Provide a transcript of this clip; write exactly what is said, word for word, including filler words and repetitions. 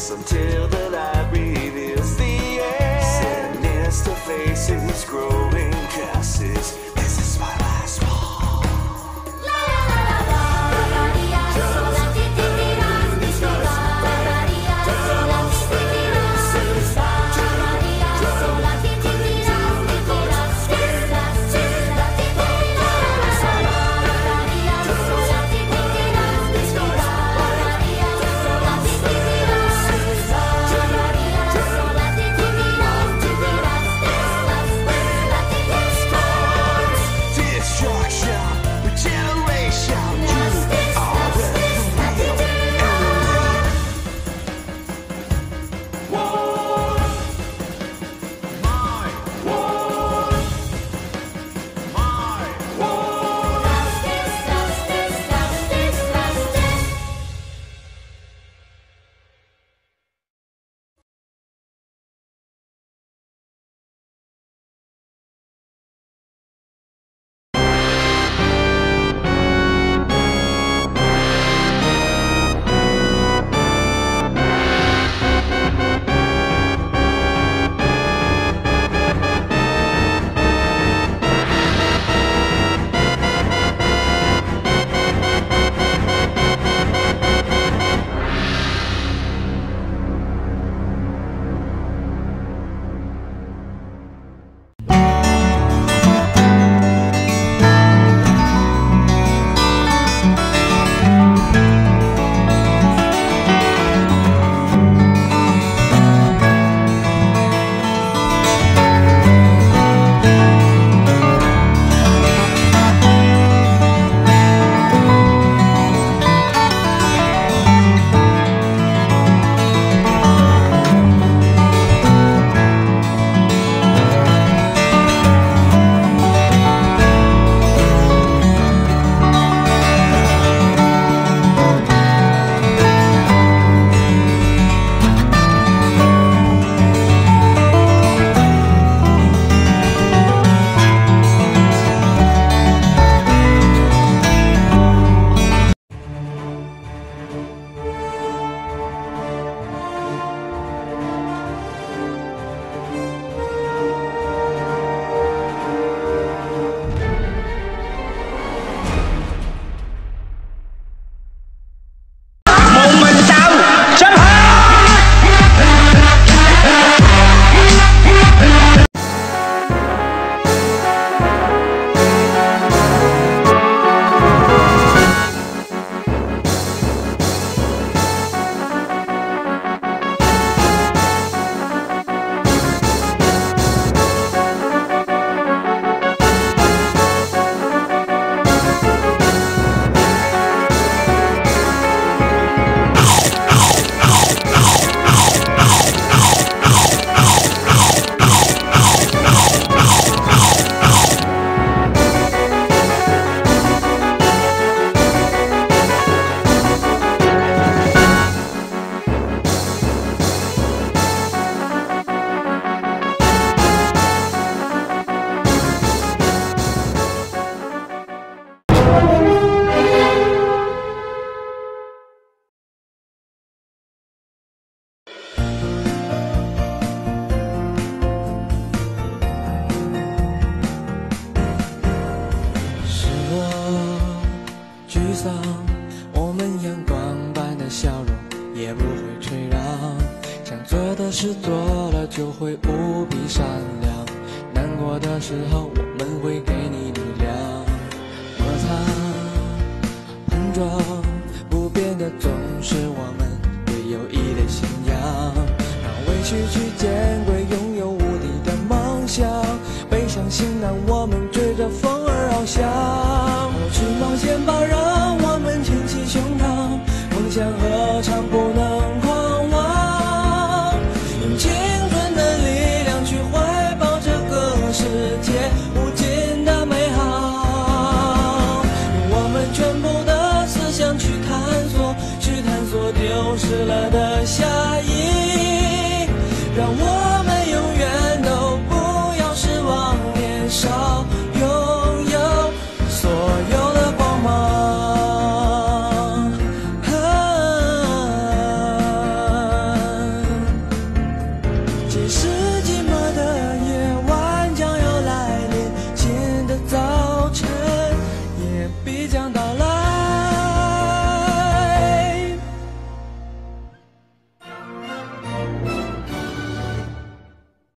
darkness until the light reveals the end. Sinister faces, growing curses. This is my last one. 我们阳光般的笑容也不会退让，想做的事做了就会无比善良，难过的时候我们会给你力量，摩擦碰撞不变的总是我们对友谊的信仰，让委屈去见归，拥有无敌的梦想，背上行囊我们追着风儿翱翔，去冒险吧，让我们挺起胸膛，梦想何尝不能狂妄，用青春的力量去怀抱这个世界无尽的美好，用我们全部的思想去探索，去探索丢失了的